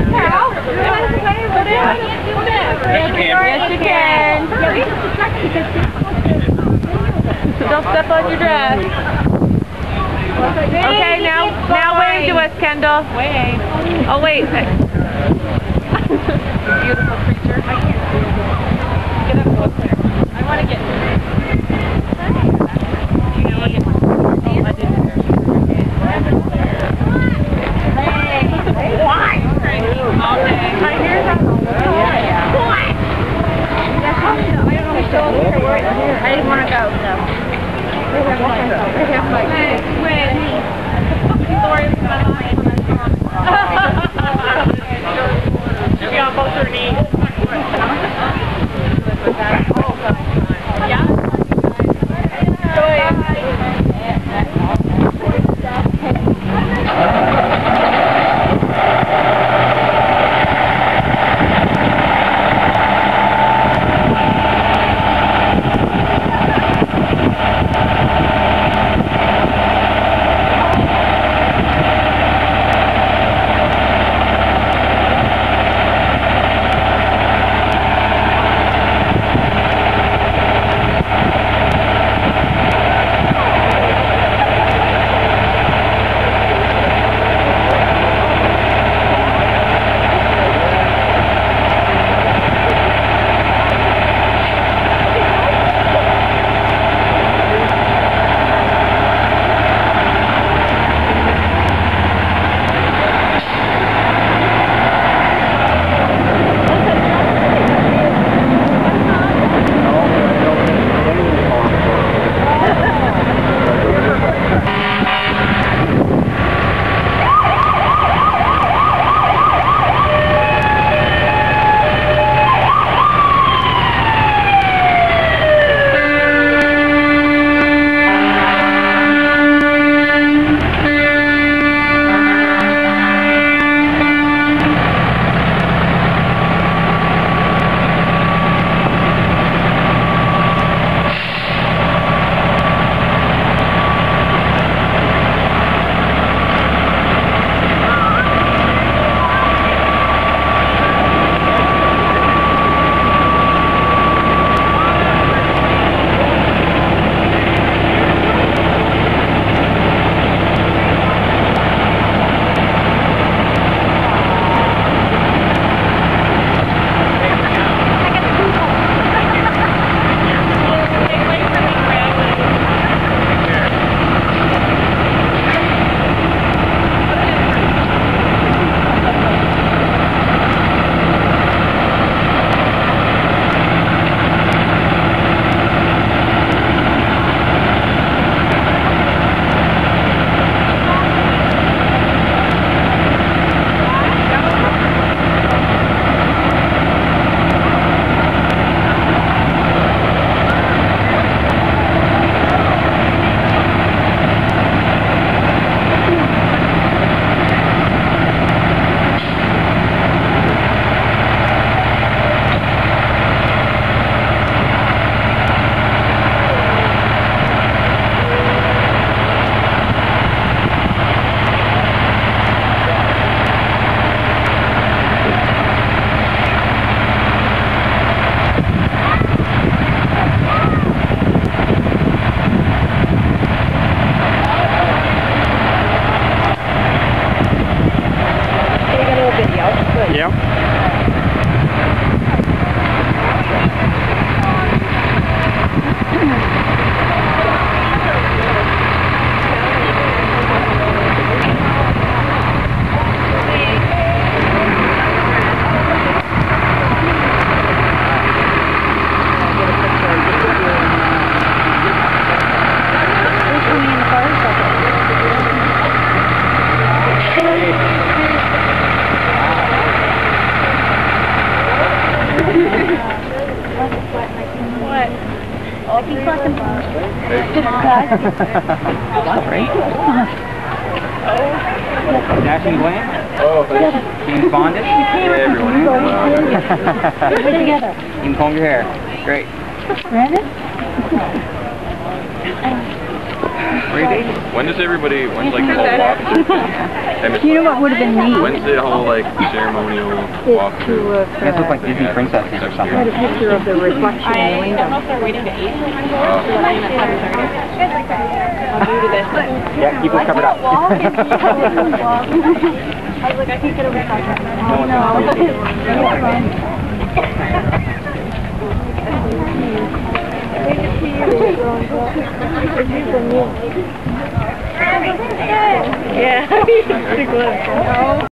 Yes, you can. Don't step on your dress. Okay, now wave to us, Kendall. Wave. Oh, wait. Beautiful creature. Get up close there. I want to get... I didn't want to go, so. She'll be on both her knees. Yeah? Sorry. Dashing Glam? Oh, Team Bondage? Everyone is. Together. You can comb your hair. Great. Brandon? When does everybody, when's like the whole walk? You know what would have been neat? When's the whole like ceremonial walk through? You guys look like Disney princesses or something. I had a picture of the reflection in the I window. don't know if they're waiting to 8. I'll do this. Yeah, keep it covered up. I was like, I can't get over that. Yeah,